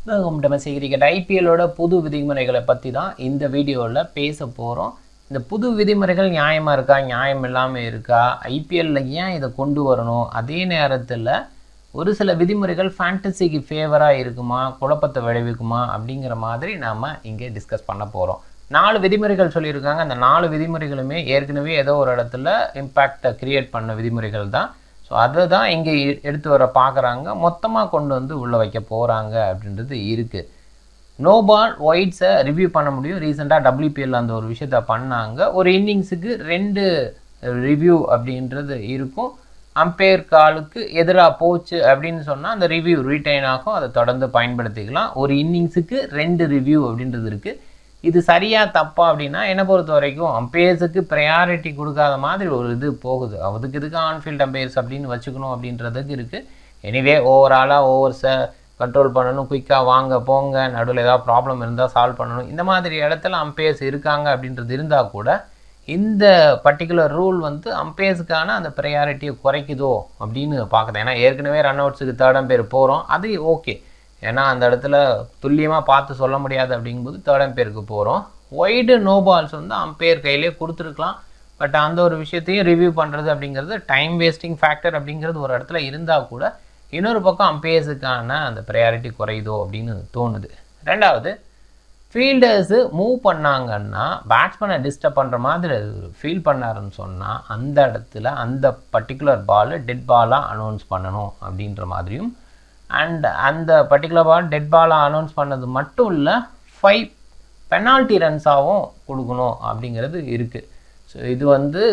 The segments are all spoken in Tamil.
வெல்கம் டு MSDCRICKET IPL புது விதிமுறைகளை பற்றி தான் இந்த வீடியோவில் பேச போகிறோம். இந்த புது விதிமுறைகள் நியாயமாக இருக்கா, நியாயம் இல்லாமல் இருக்கா, ஐபிஎல்ல ஏன் இதை கொண்டு வரணும், அதே நேரத்தில் ஒரு சில விதிமுறைகள் ஃபேண்டசிக்கு ஃபேவராக இருக்குமா, குழப்பத்தை விளைவிக்குமா அப்படிங்கிற மாதிரி நாம் இங்கே டிஸ்கஸ் பண்ண போகிறோம். 4 விதிமுறைகள் சொல்லியிருக்காங்க. அந்த 4 விதிமுறைகளுமே ஏற்கனவே ஏதோ ஒரு இடத்துல இம்பேக்டை க்ரியேட் பண்ண விதிமுறைகள் தான். ஸோ அதை தான் இங்கே எடுத்து வர பார்க்குறாங்க, மொத்தமாக கொண்டு வந்து உள்ளே வைக்க போகிறாங்க அப்படின்றது இருக்குது. நோ பால் ஒயிட்ஸை ரிவ்யூ பண்ண முடியும். ரீசெண்டாக WPL அந்த ஒரு விஷயத்த பண்ணாங்க. ஒரு இன்னிங்ஸுக்கு 2 ரிவ்யூ அப்படின்றது இருக்கும். அம்பையர் காலுக்கு எதிராக போச்சு அப்படின்னு சொன்னால் அந்த ரிவ்யூ ரீட்டைன் ஆகும், அதை தொடர்ந்து பயன்படுத்திக்கலாம். ஒரு இன்னிங்ஸுக்கு 2 ரிவ்யூ அப்படின்றது இருக்குது. இது சரியாக தப்பா அப்படின்னா என்னை பொறுத்த வரைக்கும் அம்பையர்ஸுக்கு ப்ரையாரிட்டி கொடுக்காத மாதிரி ஒரு இது போகுது. அதுக்கு இதுக்கு ஆன்ஃபீல்ட் அம்பையர்ஸ் அப்படின்னு வச்சுக்கணும் அப்படின்றதுக்கு இருக்குது. எனிவே ஓவராலாக ஓவர்ஸை கண்ட்ரோல் பண்ணணும், குயிக்காக வாங்க போங்க, நடுவில் ஏதாவது ப்ராப்ளம் இருந்தால் சால்வ் பண்ணணும், இந்த மாதிரி இடத்துல அம்பையர்ஸ் இருக்காங்க அப்படின்றது இருந்தால் கூட இந்த பர்டிகுலர் ரூல் வந்து அம்பையர்ஸுக்கான அந்த ப்ரையாரிட்டியை குறைக்குதோ அப்படின்னு பார்க்குது. ஏன்னா ஏற்கனவே ரன் அவுட்ஸுக்கு 3rd அம்பையர் போகிறோம், அது ஓகே. ஏன்னா அந்த இடத்துல துல்லியமாக பார்த்து சொல்ல முடியாது அப்படிங்கும்போது 3rd அம்பையருக்கு போகிறோம். ஒய்டு நோ பால்ஸ் வந்து அம்பையர் கையிலே கொடுத்துருக்கலாம். பட் அந்த ஒரு விஷயத்தையும் ரிவ்யூ பண்ணுறது அப்படிங்கிறது டைம் வேஸ்டிங் ஃபேக்டர் அப்படிங்கிறது ஒரு இடத்துல இருந்தால் கூட இன்னொரு பக்கம் அம்பையர்ஸுக்கான அந்த ப்ரையாரிட்டி குறையுதோ அப்படின்னு தோணுது. ரெண்டாவது, ஃபீல்டர்ஸு மூவ் பண்ணாங்கன்னா பேட்ஸ்மேனை டிஸ்டர்ப் பண்ணுற மாதிரி ஃபீல் பண்ணாருன்னு சொன்னால் அந்த இடத்துல அந்த பர்டிகுலர் பால் டெட் பாலாக அனௌன்ஸ் பண்ணணும் அப்படின்ற மாதிரியும், அண்ட் அந்த பர்டிகுலர் பால் டெட் பாலாக அனௌன்ஸ் பண்ணது மட்டும் இல்லை 5 பெனால்ட்டி ரன்ஸாகவும் கொடுக்கணும் அப்படிங்கிறது இருக்குது. ஸோ இது வந்து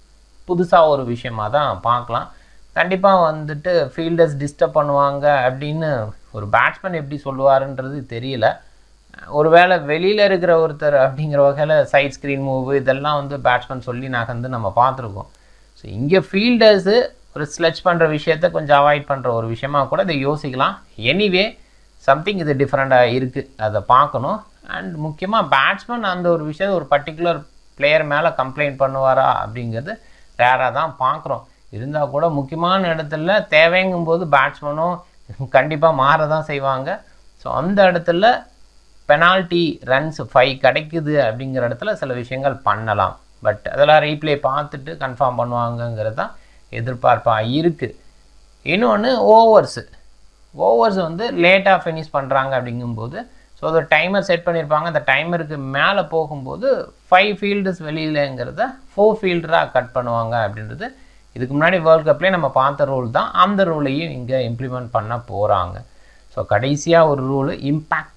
புதுசாக ஒரு விஷயமாக தான் பார்க்கலாம். கண்டிப்பாக வந்துட்டு ஃபீல்டர்ஸ் டிஸ்டர்ப் பண்ணுவாங்க அப்படின்னு ஒரு பேட்ஸ்மேன் எப்படி சொல்லுவாருன்றது தெரியல. ஒருவேளை வெளியில் இருக்கிற ஒருத்தர் அப்படிங்கிற வகையில் சைட் ஸ்க்ரீன் மூவ் இதெல்லாம் வந்து பேட்ஸ்மேன் சொல்லி நகர்ந்து நம்ம பார்த்துருக்கோம். ஸோ இங்கே ஃபீல்டர்ஸு ஒரு ஸ்லெட்ச் பண்ணுற விஷயத்தை கொஞ்சம் அவாய்ட் பண்ணுற ஒரு விஷயமாக கூட இதை யோசிக்கலாம். எனிவே சம்திங் இது டிஃப்ரெண்ட்டாக இருக்குது, அதை பார்க்கணும். அண்ட் முக்கியமாக பேட்ஸ்மேன் அந்த ஒரு விஷயத்தை ஒரு பர்டிகுலர் பிளேயர் மேலே கம்ப்ளைண்ட் பண்ணுவாரா அப்படிங்கிறது ரேராக தான் பார்க்குறோம். இருந்தால் கூட முக்கியமான இடத்துல தேவைங்கும்போது பேட்ஸ்மேனும் கண்டிப்பாக மாற தான் செய்வாங்க. ஸோ அந்த இடத்துல பெனால்ட்டி ரன்ஸ் 5 கிடைக்குது அப்படிங்கிற இடத்துல சில விஷயங்கள் பண்ணலாம். பட் அதெல்லாம் ரீப்ளே பார்த்துட்டு கன்ஃபார்ம் பண்ணுவாங்கங்கிறது தான் எதிர்பார்ப்பாக இருக்குது. இன்னொன்று ஓவர்ஸ் வந்து லேட்டாக ஃபினிஷ் பண்ணுறாங்க அப்படிங்கும்போது ஸோ ஒரு டைமர் செட் பண்ணியிருப்பாங்க. அந்த டைமருக்கு மேலே போகும்போது 5 ஃபீல்டர்ஸ் வெளியிலங்கிறத 4 ஃபீல்டராக கட் பண்ணுவாங்க அப்படின்றது இதுக்கு முன்னாடி வேர்ல்ட் கப்லேயே நம்ம பார்த்த ரூல் தான். அந்த ரூலையும் இங்கே இம்ப்ளிமெண்ட் பண்ண போகிறாங்க. ஸோ கடைசியாக ஒரு ரூலு இம்பேக்ட்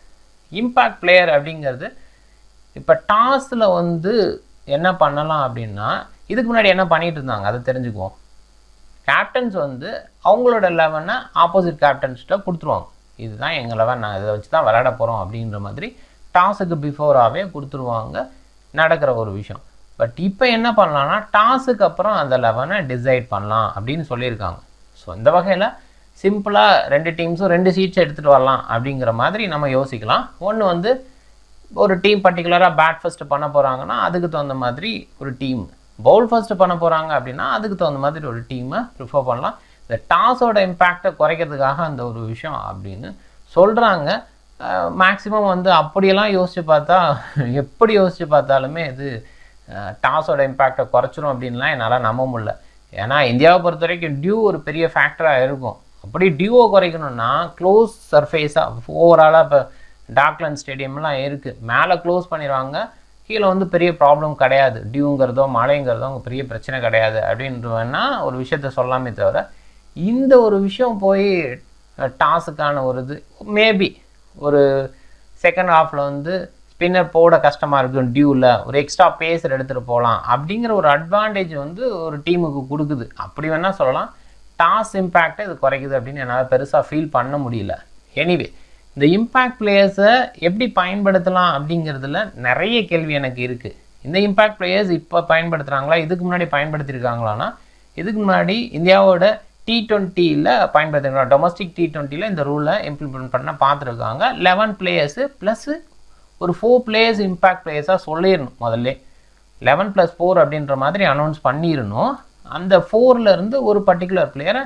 பிளேயர் அப்படிங்கிறது இப்போ டாஸில் வந்து என்ன பண்ணலாம் அப்படின்னா இதுக்கு முன்னாடி என்ன பண்ணிகிட்டு இருந்தாங்க அதை தெரிஞ்சுக்குவோம். கேப்டன்ஸ் வந்து அவங்களோட 11 ஆப்போசிட் கேப்டன்ஸ்கிட்ட கொடுத்துருவாங்க. இதுதான் எங்கள் 11, நான் இதை வச்சு தான் விளையாட போகிறோம் அப்படின்ற மாதிரி டாஸுக்கு பிஃபோராகவே கொடுத்துருவாங்க, நடக்கிற ஒரு விஷயம். பட் இப்போ என்ன பண்ணலான்னா டாஸுக்கு அப்புறம் அந்த 11 டிசைட் பண்ணலாம் அப்படின்னு சொல்லியிருக்காங்க. ஸோ இந்த வகையில் சிம்பிளாக 2 டீம்ஸும் 2 சீட்ஸ் எடுத்துகிட்டு வரலாம் அப்படிங்கிற மாதிரி நம்ம யோசிக்கலாம். ஒன்று வந்து ஒரு டீம் பர்டிகுலராக பேட் ஃபர்ஸ்ட்டு பண்ண போகிறாங்கன்னா அதுக்கு தகுந்த மாதிரி ஒரு டீம், பவுல் ஃபர்ஸ்ட்டு பண்ண போகிறாங்க அப்படின்னா அதுக்கு தகுந்த மாதிரி ஒரு டீமை ப்ரிஃபர் பண்ணலாம். இந்த டாஸோட இம்பேக்டை குறைக்கிறதுக்காக அந்த ஒரு விஷயம் அப்படின்னு சொல்கிறாங்க. மேக்ஸிமம் வந்து அப்படியெல்லாம் யோசித்து பார்த்தா எப்படி யோசித்து பார்த்தாலுமே இது டாஸோட இம்பேக்டை குறைச்சிரும் அப்படின்லாம் என்னால் நம்ப முடியல. ஏன்னா இந்தியாவை பொறுத்த வரைக்கும் டியூ ஒரு பெரிய ஃபேக்டராக இருக்கும். அப்படி டியூவை குறைக்கணும்னா க்ளோஸ் சர்ஃபேஸாக ஓவராலாக இப்போ டாக்லண்ட் ஸ்டேடியம்லாம் இருக்குது, மேலே க்ளோஸ் பண்ணிடுவாங்க, கீழே வந்து பெரிய ப்ராப்ளம் கிடையாது, டியூங்கிறதோ மழைங்கிறதோ அங்கே பெரிய பிரச்சனை கிடையாது அப்படின்றவன்னா ஒரு விஷயத்த சொல்லாமே தவிர இந்த ஒரு விஷயம் போய் டாஸுக்கான ஒரு இது மேபி ஒரு செகண்ட் ஹாஃபில் வந்து ஸ்பின்னர் போட கஷ்டமாக இருக்கும், டியூவில் ஒரு எக்ஸ்ட்ரா பேஸர் எடுத்துகிட்டு போகலாம் அப்படிங்கிற ஒரு அட்வான்டேஜ் வந்து ஒரு டீமுக்கு கொடுக்குது. அப்படி வேணால் சொல்லலாம். டாஸ் இம்பேக்டை இது குறைக்குது அப்படின்னு என்னால் பெருசாக ஃபீல் பண்ண முடியல. எனிவே இந்த இம்பேக்ட் பிளேயர்ஸை எப்படி பயன்படுத்தலாம் அப்படிங்கிறதுல நிறைய கேள்வி எனக்கு இருக்குது. இந்த இம்பேக்ட் பிளேயர்ஸ் இப்போ பயன்படுத்துகிறாங்களா, இதுக்கு முன்னாடி பயன்படுத்தியிருக்காங்களான்னா இதுக்கு முன்னாடி இந்தியாவோட T20யில் பயன்படுத்திருக்காங்க. டொமஸ்டிக் T20யில் இந்த ரூலை இம்ப்ளிமெண்ட் பண்ண பார்த்துருக்காங்க. 11 பிளேயர்ஸு ப்ளஸ் ஒரு 4 பிளேயர்ஸ் இம்பேக்ட் பிளேயர்ஸாக சொல்லிடணும். முதல்ல 11 + 4 அப்படின்ற மாதிரி அனௌன்ஸ் பண்ணிடணும். அந்த 4லேருந்து ஒரு பர்டிகுலர் பிளேயரை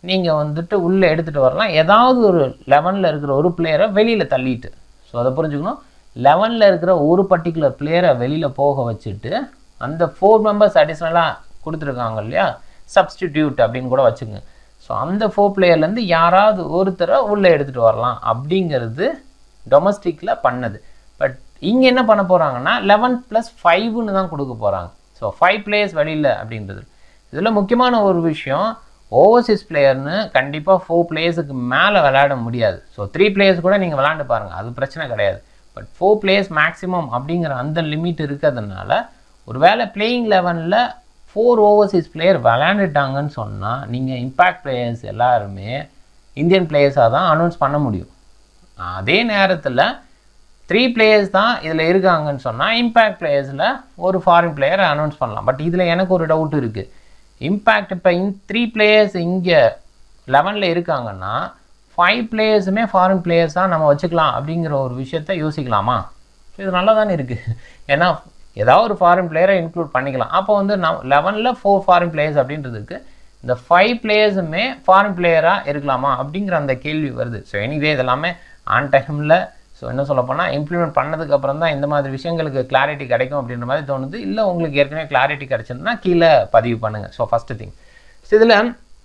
நீங்கள் வந்துட்டு உள்ளே எடுத்துகிட்டு வரலாம். ஏதாவது ஒரு 11ல் இருக்கிற ஒரு பிளேயரை வெளியில் தள்ளிட்டு. ஸோ அதை புரிஞ்சுக்கணும். 11ல் இருக்கிற ஒரு பர்டிகுலர் பிளேயரை வெளியில் போக வச்சுட்டு அந்த 4 மெம்பர்ஸ் அடிஷ்னலாக கொடுத்துருக்காங்க இல்லையா, சப்ஸ்டிடியூட் அப்படின்னு கூட வச்சுக்கோங்க. ஸோ அந்த 4 பிளேயர்லேருந்து யாராவது ஒருத்தரை உள்ளே எடுத்துகிட்டு வரலாம் அப்படிங்கிறது டொமஸ்டிக்கில் பண்ணது. பட் இங்கே என்ன பண்ண போகிறாங்கன்னா 11+5ன்னு தான் கொடுக்க போகிறாங்க. ஸோ 5 பிளேயர்ஸ் வெளியில் அப்படின்றது. இதில் முக்கியமான ஒரு விஷயம், ஓவர்சீஸ் பிளேயர்னு கண்டிப்பாக 4 பிளேயர்ஸுக்கு மேலே விளையாட முடியாது. ஸோ 3 பிளேயர்ஸ் கூட நீங்கள் விளையாண்டு பாருங்கள், அது பிரச்சனை கிடையாது. பட் 4 பிளேயர்ஸ் மேக்ஸிமம் அப்படிங்கிற அந்த லிமிட் இருக்கிறதுனால ஒரு வேளை பிளேயிங் 11ல் 4 ஓவர்சீஸ் பிளேயர் விளையாண்டுட்டாங்கன்னு சொன்னால் நீங்கள் இம்பேக்ட் பிளேயர்ஸ் எல்லாருமே இந்தியன் பிளேயர்ஸாக தான் அனௌன்ஸ் பண்ண முடியும். அதே நேரத்தில் 3 பிளேயர்ஸ் தான் இதில் இருக்காங்கன்னு சொன்னால் இம்பேக்ட் பிளேயர்ஸில் ஒரு ஃபாரின் பிளேயரை அனௌன்ஸ் பண்ணலாம். பட் இதில் எனக்கு ஒரு டவுட் இருக்குது. இம்பேக்ட் இப்போ 3 பிளேயர்ஸ் இங்கே 11ல் இருக்காங்கன்னா 5 பிளேயர்ஸுமே ஃபாரின் பிளேயர்ஸ் தான் நம்ம வச்சுக்கலாம் அப்படிங்கிற ஒரு விஷயத்த யோசிக்கலாமா? ஸோ இது நல்லா தானே இருக்குது. ஏன்னா ஏதாவது ஒரு ஃபாரின் பிளேயரை இன்க்ளூட் பண்ணிக்கலாம். அப்போ வந்து 11ல் 4 ஃபாரின் பிளேயர்ஸ் அப்படின்றதுக்கு இந்த 5 பிளேயர்ஸுமே ஃபாரின் பிளேயராக இருக்கலாமா அப்படிங்கிற அந்த கேள்வி வருது. ஸோ எனிவே இதெல்லாமே ஆன் டைமில் ஸோ என்ன சொல்ல போனால் இம்ப்ளிமெண்ட் பண்ணதுக்கப்புறம் தான் இந்த மாதிரி விஷயங்களுக்கு கிளாரிட்டி கிடைக்கும் அப்படின்ற மாதிரி தோணுது. இல்லை உங்களுக்கு ஏற்கனவே கிளாரிட்டி கிடைச்சிருந்தா கீழே பதிவு பண்ணுங்கள். ஸோ ஃபஸ்ட்டு திங், ஸோ இதில்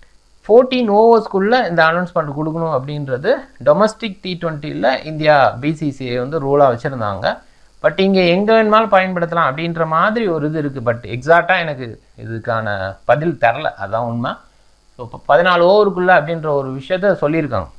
14 ஓவர்ஸ்க்குள்ளே இந்த அனௌன்ஸ்மெண்ட் கொடுக்கணும் அப்படின்றது டொமஸ்டிக் T20யில் இந்தியா BCCI வந்து ரூலாக வச்சுருந்தாங்க. பட் இங்கே எங்கே வேணுமாலும் பயன்படுத்தலாம் அப்படின்ற மாதிரி ஒரு இது இருக்குது. பட் எக்ஸாக்டாக எனக்கு இதுக்கான பதில் தரல, அதுதான் உண்மை. ஸோ இப்போ 14 ஓவருக்குள்ளே அப்படின்ற ஒரு விஷயத்த சொல்லியிருக்காங்க.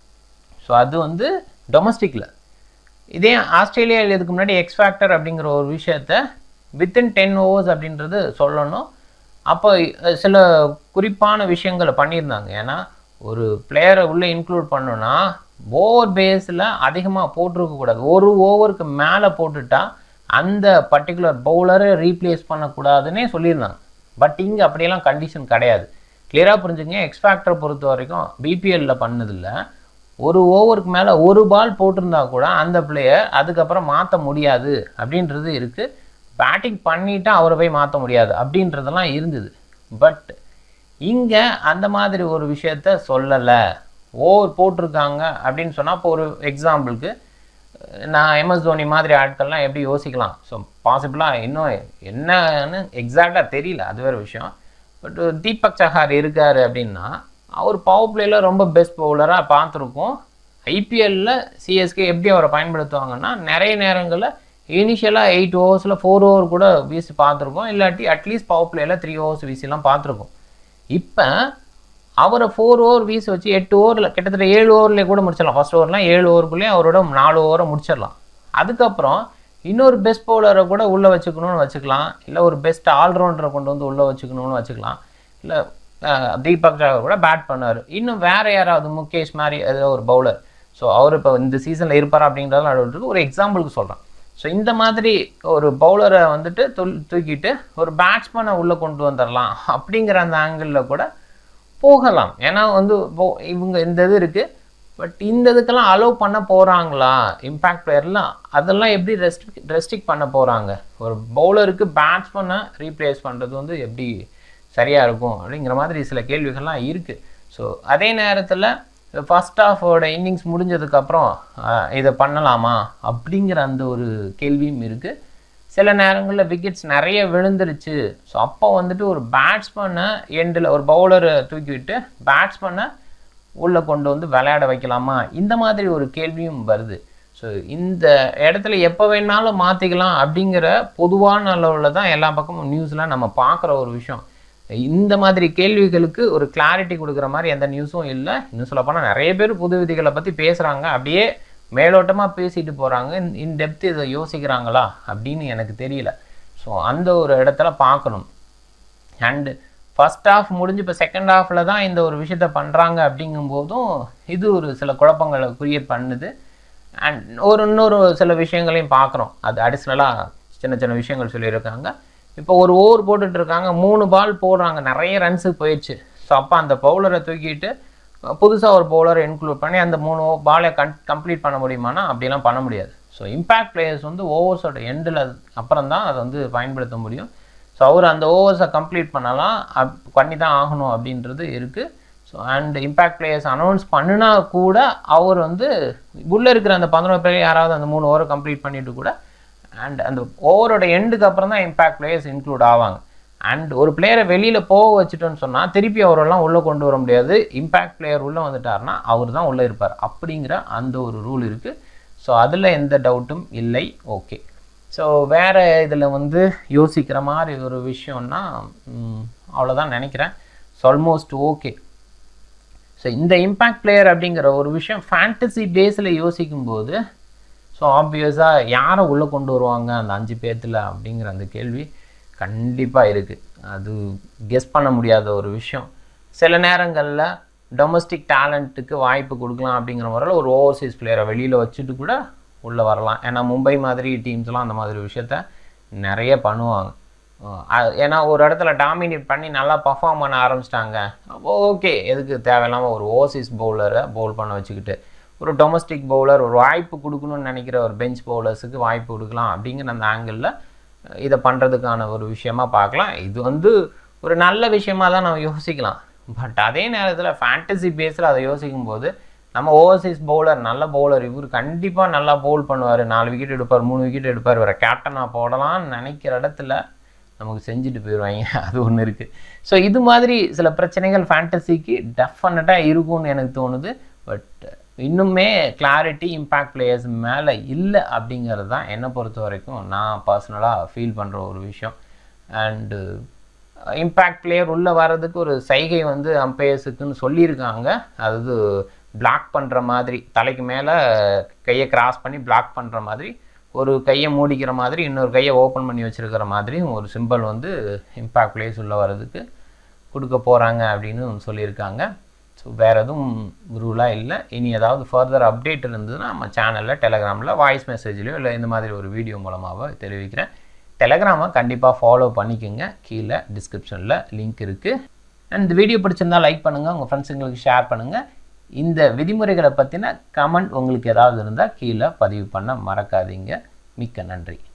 ஸோ அது வந்து டொமஸ்டிக்கில். இதே ஆஸ்திரேலியாவில் இதுக்கு முன்னாடி எக்ஸ் ஃபேக்டர் அப்படிங்கிற ஒரு விஷயத்த வித்தின் 10 ஓவர்ஸ் அப்படின்றது சொல்லணும். அப்போ சில குறிப்பான விஷயங்களை பண்ணியிருந்தாங்க. ஏன்னா ஒரு பிளேயரை உள்ளே இன்க்ளூட் பண்ணோன்னா ஓவர் பேஸில் அதிகமாக போட்டிருக்கக்கூடாது. ஒரு ஓவருக்கு மேலே போட்டுட்டா அந்த பர்டிகுலர் பவுலரை ரீப்ளேஸ் பண்ணக்கூடாதுன்னே சொல்லியிருந்தாங்க. பட் இங்கே அப்படியெல்லாம் கண்டிஷன் கிடையாது. கிளியராக புரிஞ்சுங்க. எக்ஸ் ஃபேக்டரை பொறுத்த வரைக்கும் பிபிஎல்லில் பண்ணதில்ல, ஒரு ஓவருக்கு மேலே ஒரு பால் போட்டிருந்தா கூட அந்த பிளேயர் அதுக்கப்புறம் மாற்ற முடியாது அப்படின்றது இருக்குது. பேட்டிங் பண்ணிவிட்டு அவரை போய் மாற்ற முடியாது அப்படின்றதெல்லாம் இருந்தது. பட் இங்கே அந்த மாதிரி ஒரு விஷயத்த சொல்லலை. ஓவர் போட்டிருக்காங்க அப்படின்னு சொன்னால், இப்போ ஒரு எக்ஸாம்பிளுக்கு நான் MS தோனி மாதிரி ஆட்கள்லாம் எப்படி யோசிக்கலாம். ஸோ பாசிபிளாக இன்னும் என்னன்னு எக்ஸாக்டாக தெரியல, அது வேறு விஷயம். பட் தீபக் சஹார் இருக்கார் அப்படின்னா அவர் பவர் பிளேயில் ரொம்ப பெஸ்ட் பவுலராக பார்த்துருக்கோம். IPLல CSK எப்படி அவரை பயன்படுத்துவாங்கன்னா நிறைய நேரங்களில் இனிஷியலாக 8 ஓவர்ஸில் 4 ஓவர் கூட வீசி பார்த்துருக்கோம். இல்லாட்டி அட்லீஸ்ட் பவர் பிளேயில் 3 ஓவர்ஸ் வீசிலாம் பார்த்துருக்கோம். இப்போ அவரை 4 ஓவர் வீசி வச்சு 8 ஓவரில் கிட்டத்தட்ட 7 ஓவர்லேயே கூட முடிச்சிடலாம். ஃபஸ்ட் ஓவர்லாம் 7 ஓவருக்குள்ளேயே அவரோட 4 ஓவரை முடிச்சிடலாம். அதுக்கப்புறம் இன்னொரு பெஸ்ட் பவுலரை கூட உள்ளே வச்சுக்கணும்னு வச்சுக்கலாம். இல்லை ஒரு பெஸ்ட் ஆல்ரவுண்டரை கொண்டு வந்து உள்ளே வச்சுக்கணும்னு வச்சுக்கலாம். இல்லை தீபக் சஹார் கூட பேட் பண்ணார். இன்னும் வேறு யாராவது முகேஷ் மாதிரி ஏதோ ஒரு பவுலர், ஸோ அவர் இப்போ இந்த சீசனில் இருப்பார் அப்படின்றதுலாம் ஒரு எக்ஸாம்பிளுக்கு சொல்கிறேன். ஸோ இந்த மாதிரி ஒரு பவுலரை வந்துட்டு தூக்கிட்டு ஒரு பேட்ஸ்மேனை உள்ளே கொண்டு வந்துடலாம் அப்படிங்கிற அந்த ஆங்கிளில் கூட போகலாம். ஏன்னா வந்து இவங்க இந்த இது இருக்குது. பட் இந்த இதுக்கெல்லாம் அலோவ் பண்ண போகிறாங்களா இம்பேக்ட் பிளேயர்லாம்? அதெல்லாம் எப்படி ரெஸ்ட்ரிக்ட் பண்ண போகிறாங்க? ஒரு பவுலருக்கு பேட்ஸ்மேனை ரீப்ளேஸ் பண்ணுறது வந்து எப்படி சரியாக இருக்கும் அப்படிங்கிற மாதிரி சில கேள்விகள்லாம் இருக்குது. ஸோ அதே நேரத்தில் ஃபஸ்ட் ஹாஃபோட இன்னிங்ஸ் முடிஞ்சதுக்கப்புறம் இதை பண்ணலாமா அப்படிங்கிற அந்த ஒரு கேள்வியும் இருக்குது. சில நேரங்களில் விக்கெட்ஸ் நிறைய விழுந்துருச்சு. ஸோ அப்போ வந்துட்டு ஒரு பேட்ஸ்மேனை எண்டில் ஒரு பவுலரை தூக்கிவிட்டு பேட்ஸ்மேனை உள்ளே கொண்டு வந்து விளையாட வைக்கலாமா, இந்த மாதிரி ஒரு கேள்வியும் வருது. ஸோ இந்த இடத்துல எப்போ வேணாலும் மாற்றிக்கலாம் அப்படிங்கிற பொதுவான அளவில் தான் எல்லா பக்கமும் நியூஸ்லாம் நம்ம பார்க்குற ஒரு விஷயம். இந்த மாதிரி கேள்விகளுக்கு ஒரு கிளாரிட்டி கொடுக்குற மாதிரி எந்த நியூஸும் இல்லை. இன்னும் சொல்லப்போனால் நிறைய பேர் புது விதிகளை பற்றி பேசுகிறாங்க, அப்படியே மேலோட்டமாக பேசிட்டு போகிறாங்க. இன் டெப்த் இதை யோசிக்கிறாங்களா அப்படின்னு எனக்கு தெரியல. ஸோ அந்த ஒரு இடத்துல பார்க்கணும். அண்டு ஃபஸ்ட் ஹாஃப் முடிஞ்சு இப்போ செகண்ட் ஹாஃபில் தான் இந்த ஒரு விஷயத்த பண்ணுறாங்க அப்படிங்கும்போதும் இது ஒரு சில குழப்பங்களை கிரியேட் பண்ணுது. அண்ட் இன்னொரு சில விஷயங்களையும் பார்க்குறோம். அது அடிஷ்னலாக சின்ன சின்ன விஷயங்கள் சொல்லியிருக்காங்க. இப்போ ஒரு ஓவர் போட்டுட்ருக்காங்க, 3 பால் போடுறாங்க, நிறைய ரன்ஸுக்கு போயிடுச்சு. ஸோ அப்போ அந்த பவுலரை தூக்கிட்டு புதுசாக ஒரு பவுலரை இன்க்ளூட் பண்ணி அந்த 3 பாலை கம்ப்ளீட் பண்ண முடியுமானா அப்படிலாம் பண்ண முடியாது. ஸோ இம்பேக்ட் பிளேயர்ஸ் வந்து ஓவர்ஸோட எண்டில் அப்புறம் தான் அதை வந்து பயன்படுத்த முடியும். ஸோ அவர் அந்த ஓவர்ஸை கம்ப்ளீட் பண்ணலாம், பண்ணி தான் ஆகணும் அப்படின்றது இருக்குது. So so and impact players announce பண்ணினா கூட அவர் வந்து உள்ளே இருக்கிற அந்த 11 பேர் யாராவது அந்த 3 ஓவரை கம்ப்ளீட் பண்ணிட்டு கூட அண்ட் அந்த ஓவரோட எண்டுக்கு அப்புறம் தான் இம்பேக்ட் பிளேயர்ஸ் இன்க்ளூட் ஆவாங்க. அண்ட் ஒரு பிளேயரை வெளியில் போக வச்சுட்டோன்னு சொன்னால் திருப்பி அவரெல்லாம் உள்ளே கொண்டு வர முடியாது. இம்பேக்ட் பிளேயர் உள்ளே வந்துட்டார்னா அவர் தான் உள்ளே இருப்பார் அப்படிங்கிற அந்த ஒரு ரூல் இருக்குது. ஸோ அதில் எந்த டவுட்டும் இல்லை. ஓகே, ஸோ வேறு இதில் வந்து யோசிக்கிற மாதிரி ஒரு விஷயம்னா அவ்வளோதான் நினைக்கிறேன். So almost okay. ஸோ இந்த இம்பேக்ட் பிளேயர் அப்படிங்கிற ஒரு விஷயம் ஃபேண்டசி பேஸில் யோசிக்கும்போது ஸோ ஆப்வியஸாக யாரை உள்ளே கொண்டு வருவாங்க அந்த 5 பேர்த்தில் அப்படிங்கிற அந்த கேள்வி கண்டிப்பாக இருக்குது. அது கெஸ் பண்ண முடியாத ஒரு விஷயம். சில நேரங்களில் டொமஸ்டிக் டேலண்ட்டுக்கு வாய்ப்பு கொடுக்கலாம் அப்படிங்கிற முறையில் ஒரு ஓவர்சீஸ் பிளேயரை வெளியில் வச்சுட்டு கூட உள்ளே வரலாம். ஏன்னா மும்பை மாதிரி டீம்ஸ்லாம் அந்த மாதிரி விஷயத்த நிறைய பண்ணுவாங்க. ஏன்னா ஒரு இடத்துல டாமினேட் பண்ணி நல்லா பர்ஃபார்ம் பண்ண ஆரம்பிச்சிட்டாங்க, ஓகே எதுக்கு தேவையில்லாமல் ஒரு ஓவர்சீஸ் பவுலரை பவுல் பண்ண வச்சுக்கிட்டு ஒரு டொமஸ்டிக் பவுலர் ஒரு வாய்ப்பு கொடுக்கணும்னு நினைக்கிற ஒரு பெஞ்ச் பவுலர்ஸுக்கு வாய்ப்பு கொடுக்கலாம் அப்படிங்கிற அந்த ஆங்கிளில் இதை பண்ணுறதுக்கான ஒரு விஷயமாக பார்க்கலாம். இது வந்து ஒரு நல்ல விஷயமாக தான் நம்ம யோசிக்கலாம். பட் அதே நேரத்தில் ஃபேண்டசி பேஸில் அதை யோசிக்கும்போது நம்ம ஓவர்சீஸ் பவுலர் நல்ல பவுலர், இவர் கண்டிப்பாக நல்லா பவுல் பண்ணுவார், 4 விக்கெட் எடுப்பார், 3 விக்கெட் எடுப்பார், இவரை கேப்டனாக போடலாம்னு நினைக்கிற இடத்துல நமக்கு செஞ்சுட்டு போயிடுவாங்க. அது ஒன்று இருக்குது. ஸோ இது மாதிரி சில பிரச்சனைகள் ஃபேண்டசிக்கு டெஃபினட்டாக இருக்கும்னு எனக்கு தோணுது. பட் இன்னுமே கிளாரிட்டி இம்பேக்ட் பிளேயர்ஸ் மேலே இல்லை அப்படிங்கிறது தான் என்னை பொறுத்த வரைக்கும் நான் பர்சனலாக ஃபீல் பண்ணுற ஒரு விஷயம். அண்டு இம்பேக்ட் பிளேயர் உள்ளே வர்றதுக்கு ஒரு சைகை வந்து அம்பையர்ஸுக்குன்னு சொல்லியிருக்காங்க. அதாவது பிளாக் பண்ணுற மாதிரி, தலைக்கு மேலே கையை கிராஸ் பண்ணி பிளாக் பண்ணுற மாதிரி, ஒரு கையை மூடிக்கிற மாதிரி இன்னொரு கையை ஓப்பன் பண்ணி வச்சுருக்கிற மாதிரி ஒரு சிம்பிள் வந்து இம்பேக்ட் பிளேயர்ஸ் உள்ளே வர்றதுக்கு கொடுக்க போகிறாங்க அப்படின்னு சொல்லியிருக்காங்க. ஸோ வேறு எதுவும் ரூலாக இல்லை. இனி ஏதாவது ஃபர்தர் அப்டேட் இருந்ததுன்னா நம்ம சேனலில் டெலகிராமில் வாய்ஸ் மெசேஜ்லையோ இல்லை இந்த மாதிரி ஒரு வீடியோ மூலமாக தெரிவிக்கிறேன். டெலகிராமை கண்டிப்பாக ஃபாலோ பண்ணிக்கோங்க. கீழே டிஸ்கிரிப்ஷனில் லிங்க் இருக்குது. அண்ட் இந்த வீடியோ பிடிச்சிருந்தால் லைக் பண்ணுங்கள், உங்கள் ஃப்ரெண்ட்ஸுங்களுக்கு ஷேர் பண்ணுங்கள். இந்த விதிமுறைகளை பற்றின கமெண்ட் உங்களுக்கு ஏதாவது இருந்தால் கீழே பதிவு பண்ண மறக்காதீங்க. மிக்க நன்றி.